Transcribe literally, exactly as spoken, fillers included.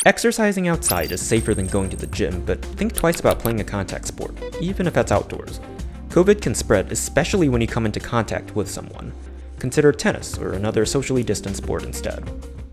Exercising outside is safer than going to the gym, but think twice about playing a contact sport, even if that's outdoors. COVID can spread, especially when you come into contact with someone. Consider tennis or another socially distant sport instead.